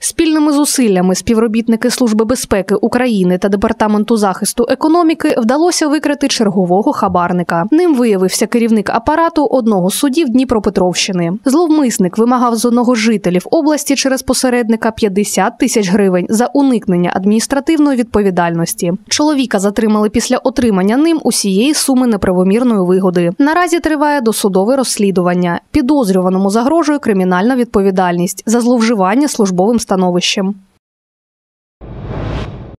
Спільними зусиллями співробітники Служби безпеки України та Департаменту захисту економіки вдалося викрити чергового хабарника. Ним виявився керівник апарату одного з судів Дніпропетровщини. Зловмисник вимагав з одного з жителів області через посередника 50 тисяч гривень за уникнення адміністративної відповідальності. Чоловіка затримали після отримання ним усієї суми неправомірної вигоди. Наразі триває досудове розслідування. Підозрюваному загрожує кримінальна відповідальність за зловживання службовим становищем.